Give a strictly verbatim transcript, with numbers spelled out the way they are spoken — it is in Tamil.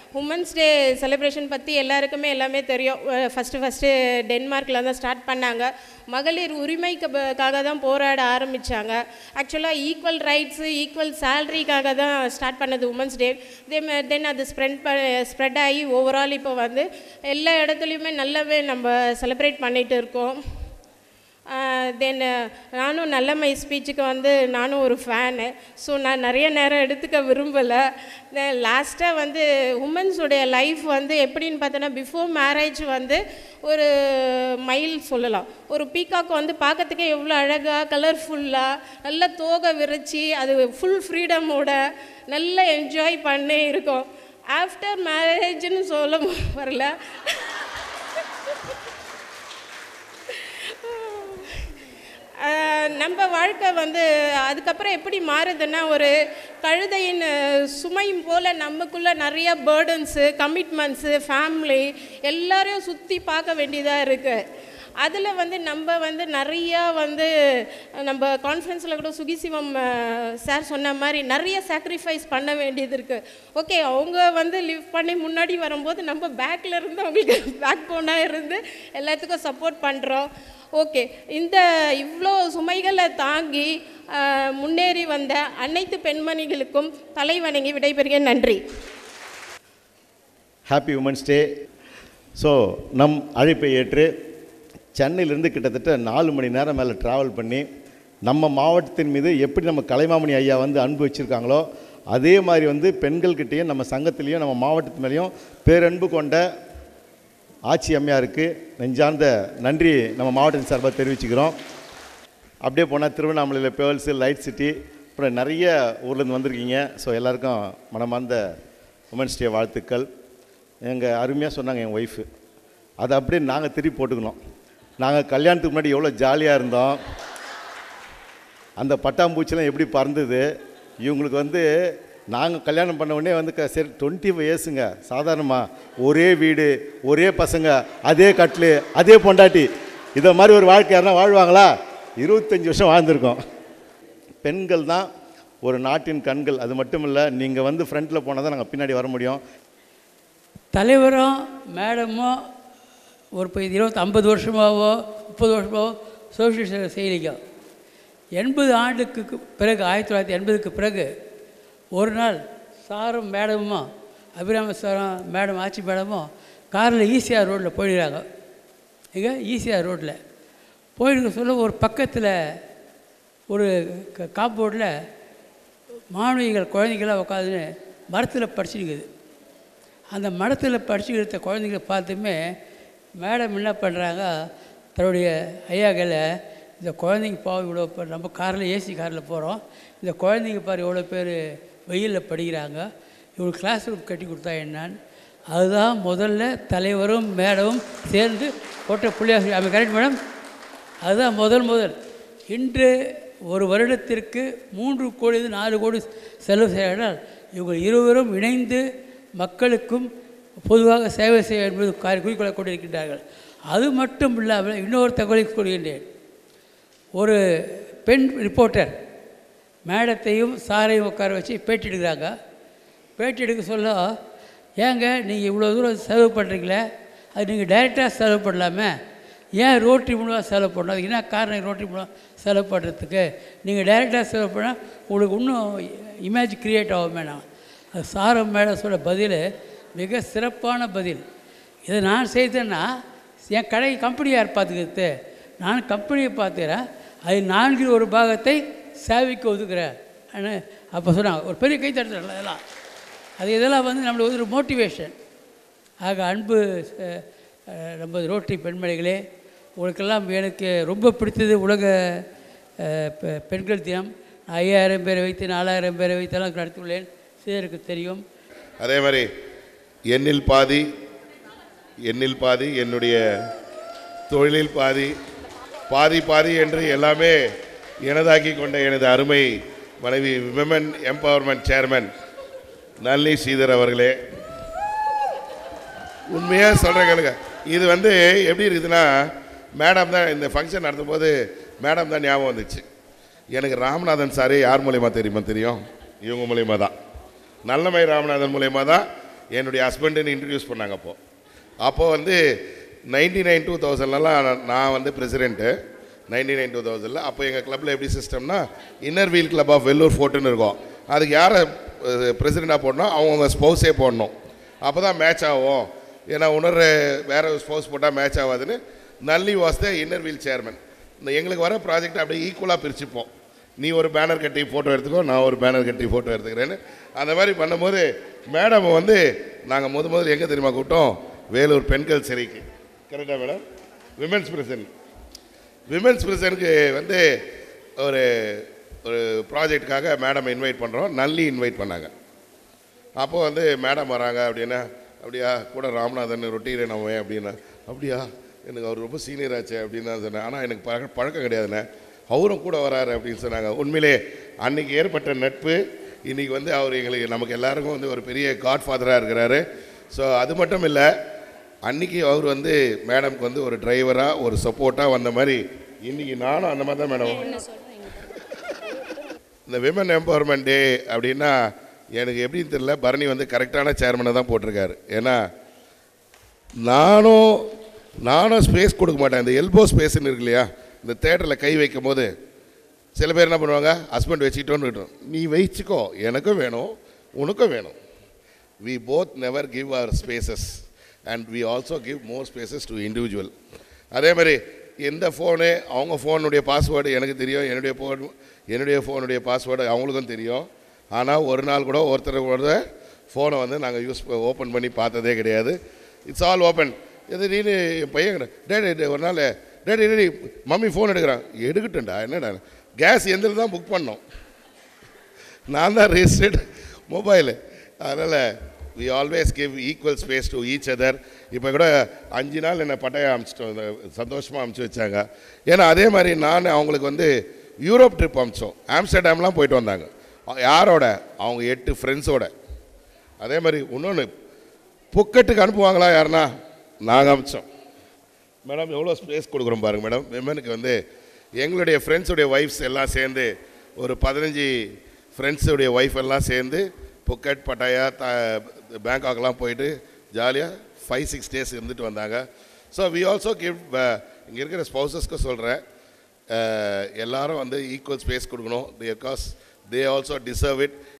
உமன்ஸ் டே செலிப்ரேஷன் பற்றி எல்லாருக்குமே எல்லாமே தெரியும். ஃபஸ்ட்டு ஃபஸ்ட்டு டென்மார்க்கில் தான் ஸ்டார்ட் பண்ணாங்க. மகளிர் உரிமைக்காக தான் போராட ஆரம்பித்தாங்க. ஆக்சுவலாக ஈக்குவல் ரைட்ஸு ஈக்குவல் சேலரிக்காக தான் ஸ்டார்ட் பண்ணது உமன்ஸ் டே. இதே தென் அது ஸ்ப்ரெட் ப ஸ்ப்ரெட் ஆகி ஓவரால் இப்போ வந்து எல்லா இடத்துலையுமே நல்லாவே நம்ம செலிப்ரேட் பண்ணிகிட்டு இருக்கோம். தென் நானும் நல்லமை ஸ்பீச்சுக்கு வந்து நானும் ஒரு ஃபேனு. ஸோ நான் நிறைய நேரம் எடுத்துக்க விரும்பலை. தென் லாஸ்ட்டாக வந்து உமன்ஸுடைய லைஃப் வந்து எப்படின்னு பார்த்தோன்னா, பிஃபோர் மேரேஜ் வந்து ஒரு மயில் சொல்லலாம். ஒரு பீகாக் வந்து பார்க்கறதுக்கே எவ்வளோ அழகாக கலர்ஃபுல்லாக நல்ல தோகை விரிச்சி அது ஃபுல் ஃப்ரீடமோட நல்லா என்ஜாய் பண்ணி இருக்கும். ஆஃப்டர் மேரேஜ்னு சொல்ல வரல, நம்ம வாழ்க்கை வந்து அதுக்கப்புறம் எப்படி மாறுதுன்னா, ஒரு கழுதையின் சுமையும் போல் நமக்குள்ளே நிறைய பேர்டன்ஸு, கமிட்மெண்ட்ஸு, ஃபேமிலி எல்லாரையும் சுற்றி பார்க்க வேண்டியதாக இருக்குது. அதில் வந்து நம்ம வந்து நிறையா வந்து நம்ம கான்ஃபரன்ஸில் கூட சுகிசிவம் சார் சொன்ன மாதிரி நிறைய சாக்ரிஃபைஸ் பண்ண வேண்டியது இருக்குது. ஓகே, அவங்க வந்து லிவ் பண்ணி முன்னாடி வரும்போது நம்ம பேக்கில் இருந்து அவங்களுக்கு பேக் போனாக இருந்து எல்லாத்துக்கும் சப்போர்ட் பண்ணுறோம். ஓகே, இந்த இவ்வளோ சுமைகளை தாங்கி முன்னேறி வந்த அனைத்து பெண்மணிகளுக்கும் தலை வணங்கி விடைபெறுகிறேன். நன்றி. Happy women's day. ஸோ நம் அழைப்பை ஏற்று சென்னையிலேருந்து கிட்டத்தட்ட நாலு மணி நேரம் மேலே ட்ராவல் பண்ணி நம்ம மாவட்டத்தின் மீது எப்படி நம்ம கலைமாமணி ஐயா வந்து அன்பு வச்சுருக்காங்களோ அதே மாதிரி வந்து பெண்கள்கிட்டையும் நம்ம சங்கத்திலையும் நம்ம மாவட்டத்து மேலேயும் பேரன்பு கொண்ட ஆட்சி அம்மையாருக்கு நெஞ்சார்ந்த நன்றி நம்ம மாவட்டத்தின் சார்பாக தெரிவிச்சுக்கிறோம். அப்படியே போனால் திருவண்ணாமலையில் பேர்ல்ஸு, லைட் சிட்டி, அப்புறம் நிறைய ஊர்லேருந்து வந்திருக்கீங்க. ஸோ எல்லாருக்கும் மனமார்ந்த உமன்ஸ் டே வாழ்த்துக்கள். எங்கள் அருமையாக சொன்னாங்க என் ஒய்ஃபு, அதை அப்படியே நாங்கள் திருப்பி போட்டுக்கணும். நாங்கள் கல்யாணத்துக்கு முன்னாடி எவ்வளோ ஜாலியாக இருந்தோம், அந்த பட்டாம்பூச்சிலாம் எப்படி பறந்தது. இவங்களுக்கு வந்து நாங்கள் கல்யாணம் பண்ண உடனே வந்து க சரி டுவெண்ட்டி ஃபைவ் இயர்ஸுங்க சாதாரணமாக ஒரே வீடு, ஒரே பசங்க, அதே கட்லு, அதே பொண்டாட்டி, இதை மாதிரி ஒரு வாழ்க்கை யாருன்னா வாழ்வாங்களா? இருபத்தஞ்சி வருஷம் வாழ்ந்துருக்கோம். பெண்கள் தான் ஒரு நாட்டின் கண்கள். அது மட்டும் இல்லை, நீங்கள் வந்து ஃப்ரண்ட்டில் போனால் தான் நாங்கள் பின்னாடி வர முடியும். தலைவரும் மேடமும் ஒரு இப்போ இருபத்தி ஐம்பது வருஷமாகவோ முப்பது வருஷமாகவோ சோசியல் சேவை செய்யலைங்க. எண்பது ஆண்டுக்கு பிறகு, ஆயிரத்தி தொள்ளாயிரத்தி எண்பதுக்கு பிறகு ஒரு நாள் சாரும் மேடமும் அபிராம சாரும் மேடம் ஆட்சி மேடமும் காரில் ஈசிஆர் ரோட்டில் போயிடுறாங்க. இங்கே ஈசிஆர் ரோட்டில் போயிடுக்க சொல்ல ஒரு பக்கத்தில் ஒரு காம்பவுண்டில் மாணவிகள் குழந்தைங்களாம் உட்காந்துன்னு மரத்தில் படிச்சுருக்குது. அந்த மரத்தில் படிச்சுக்கிற குழந்தைங்களை பார்த்துமே மேடம் என்ன பண்ணுறாங்க, தன்னுடைய ஐயாக்களை, இந்த குழந்தைங்க பாவம் இவ்வளோ பேர், நம்ம காரில் ஏசி காரில் போகிறோம், இந்த குழந்தைங்க பாரு எவ்வளோ பேர் வெயிலில் படிக்கிறாங்க, இவ்வளோ கிளாஸ் ரூம் கட்டி கொடுத்தா என்னான்னு. அதுதான் முதல்ல தலைவரும் மேடமும் சேர்ந்து போட்ட புள்ளியாக. அப்படி கரெக்ட் மேடம்? அதுதான் முதல் முதல். இன்று ஒரு வருடத்திற்கு மூன்று கோடி நாலு கோடி செலவு செய்யனால் இவங்க இருவரும் இணைந்து மக்களுக்கும் பொதுவாக சேவை செய்ய என்பது குறிக்கோளை கொண்டிருக்கின்றார்கள். அது மட்டும் இல்லாமல் இன்னொரு தகவலை கூறுகின்றேன். ஒரு பெண் ரிப்போர்ட்டர் மேடத்தையும் சாரையும் உட்கார வச்சு பேட்டி எடுக்கிறாங்க. பேட்டி எடுக்க சொல்ல, ஏங்க நீங்கள் இவ்வளோ தூரம் செலவு பண்ணுறீங்களே, அது நீங்கள் டைரெக்டாக செலவு பண்ணலாமே, ஏன் ரோட்டரி மூலமாக செலவு பண்ணணும், அதுக்கு என்ன காரணம் ரோட்டரி மூலம் செலவு பண்ணுறதுக்கு, நீங்கள் டைரெக்டாக செலவு பண்ணால் உங்களுக்கு இன்னும் இமேஜ் க்ரியேட் ஆகும் வேணாம். அது சாரம் மேடம் சொல்ல பதில் மிக சிறப்பான பதில். இதை நான் செய்தேன்னா என் கடை கம்பெனி யார் பார்த்துக்கிறது, நான் கம்பெனியை பார்த்துக்கிறேன், அது நான்கில் ஒரு பாகத்தை சேவைக்கு ஒதுக்குறேன். அப்போ சொன்னாங்க, ஒரு பெரிய கை தட்டுறேன். அதெல்லாம் அது இதெல்லாம் வந்து நம்மளுக்கு ஒரு மோட்டிவேஷன். ஆக அன்பு நம்ம ரோட்டரி பெண்மணிகளே, உங்களுக்கெல்லாம் எனக்கு ரொம்ப பிடித்தது உலக பெண்கள் தினம். ஐயாயிரம் பேரை வைத்து நாலாயிரம் பேரை வைத்தெல்லாம் நடத்தியுள்ளேன், சிலருக்கு தெரியும். அதே மாதிரி என்னில் பாதி என்னில் பாதி என்னுடைய தொழிலில் பாதி பாதி பாதி என்று எல்லாமே எனதாக்கி கொண்ட எனது அருமை மனைவி women empowerment chairman Nalini Sridhar அவர்களே, உண்மையாக சொல்கிறேன் கேளுங்க. இது வந்து எப்படி இருக்குதுன்னா, மேடம் தான் இந்த ஃபங்க்ஷன் நடத்தும் போது மேடம் தான் ஞாபகம் வந்துச்சு. எனக்கு ராமநாதன் சாரே யார் மூலயமா தெரியுமா தெரியும்? இவங்க மூலயமா தான், நல்லமை ராமநாதன் மூலயமா தான் என்னுடைய ஹஸ்பண்டுன்னு இன்ட்ரடியூஸ் பண்ணாங்க. அப்போது அப்போது வந்து நைன்டி நைன் டூ தௌசண்ட்லலாம் நான் வந்து பிரசிடெண்ட்டு நைன்டி நைன் டூ தௌசண்டில். அப்போ எங்கள் கிளப்பில் எப்படி சிஸ்டம்னா inner wheel club of Vellore ஃபோர்ட்டுன்னு இருக்கும். அதுக்கு யாரை பிரசிடெண்ட்டாக போடணும், அவங்கவுங்க ஸ்பௌஸே போடணும். அப்போ தான் மேட்ச் ஆகும். ஏன்னா உணர்ற வேறு ஸ்பௌஸ் போட்டால் மேட்ச் ஆகாதுன்னு Nalli was the inner wheel chairman. இந்த எங்களுக்கு வர ப்ராஜெக்ட் அப்படியே ஈக்குவலாக பிரிச்சுப்போம். நீ ஒரு பேனர் கட்டி ஃபோட்டோ எடுத்துக்கோ, நான் ஒரு பேனர் கட்டி ஃபோட்டோ எடுத்துக்கிறேன்னு அந்த மாதிரி பண்ணும்போது மேடம் வந்து நாங்கள் முத முதல் எங்கே தெரியுமா கூப்பிட்டோம், வேலூர் பெண்கள் சிறைக்கு. கரெக்டாக மேடம்? Women's prison. விமென்ஸ் பிரிசனுக்கு வந்து ஒரு ஒரு ப்ராஜெக்டுக்காக மேடம் இன்வைட் பண்ணுறோம். நல்லி இன்வைட் பண்ணாங்க. அப்போது வந்து மேடம் வராங்க அப்படின்னா, அப்படியா கூட ராமநாதன் ரொட்டீரே நம்ம அப்படின்னா, அப்படியா எனக்கு அவர் ரொம்ப சீனியர் ஆச்சு அப்படின்னு தான் சொன்னேன். ஆனால் எனக்கு பழக்க பழக்கம் கிடையாதுண்ணே, அவரும் கூட வராரு அப்படின்னு சொன்னாங்க. உண்மையிலே அன்றைக்கி ஏற்பட்ட நட்பு இன்றைக்கி வந்து அவர் எங்களுக்கு நமக்கு எல்லாருக்கும் வந்து ஒரு பெரிய காட் ஃபாதராக இருக்கிறாரு. ஸோ அது மட்டும் இல்லை, அன்றைக்கி அவர் வந்து மேடம்க்கு வந்து ஒரு டிரைவராக ஒரு சப்போர்ட்டாக வந்த மாதிரி இன்றைக்கி நானும் அந்த மாதிரி தான் மேடம். இந்த விமன் எம்பவர்மெண்ட் டே அப்படின்னா எனக்கு எப்படின்னு தெரியல, பரணி வந்து கரெக்டான சேர்மனை தான் போட்டிருக்காரு. ஏன்னா நானும் நானும் ஸ்பேஸ் கொடுக்க மாட்டேன். இந்த எல்போ ஸ்பேஸ்ன்னு இருக்கு இல்லையா, இந்த தேட்டரில் கை வைக்கும் போது சில பேர் என்ன பண்ணுவாங்க, ஹஸ்பண்ட் வச்சுக்கிட்டோன்னு விட்டோம், நீ வச்சுக்கோ, எனக்கும் வேணும் உனக்கும் வேணும். We both never give our spaces and we also give more spaces to individual. அதே மாதிரி எந்த ஃபோனு அவங்க ஃபோனுடைய பாஸ்வேர்டு எனக்கு தெரியும், என்னுடைய ஃபோன் என்னுடைய ஃபோனுடைய பாஸ்வேர்டு அவங்களுக்கும் தெரியும். ஆனால் ஒரு நாள் கூட ஒருத்தரோட ஃபோனை வந்து நாங்கள் யூஸ் ஓப்பன் பண்ணி பார்த்ததே கிடையாது. It's all open. இது நீனு என் பையன் டேடி ஒரு நாள் டேடி டேடி மம்மி ஃபோன் எடுக்கிறான், எடுக்கட்டும்டா என்னடா, கேஸ் எந்தில் தான் புக் பண்ணோம், நான் தான் ரெஜிஸ்டர்ட் மொபைலு. அதனால் we always give equal space to each other. இப்போ கூட அஞ்சு நாள் என்னை பட்டையை அமுச்சிட்டோம், சந்தோஷமாக அமுச்சு வச்சாங்க. ஏன்னா அதே மாதிரி நான் அவங்களுக்கு வந்து யூரோப் ட்ரிப் அமிச்சோம், ஆம்ஸ்டர்டாம்லாம் போயிட்டு வந்தாங்க. யாரோட? அவங்க எட்டு ஃப்ரெண்ட்ஸோட. அதே மாதிரி இன்னொன்று புக்கெட்டுக்கு அனுப்புவாங்களா யாருன்னா, நாங்கள் அமிச்சோம். மேடம் எவ்வளோ ஸ்பேஸ் கொடுக்குறோம் பாருங்கள் மேடம். விமனுக்கு வந்து எங்களுடைய ஃப்ரெண்ட்ஸுடைய ஒய்ஃப்ஸ் எல்லாம் சேர்ந்து ஒரு பதினஞ்சு ஃப்ரெண்ட்ஸுடைய ஒய்ஃப் எல்லாம் சேர்ந்து புக்கெட் பட்டாயா த பேங்காக்லாம் போயிட்டு ஜாலியாக ஃபைவ் சிக்ஸ் டேஸ் இருந்துட்டு வந்தாங்க. ஸோ வி ஆல்சோ கிவ், இங்கே இருக்கிற ஸ்பௌசஸ்க்கு சொல்கிறேன், எல்லாரும் வந்து ஈக்குவல் ஸ்பேஸ் கொடுக்கணும், because they also deserve it.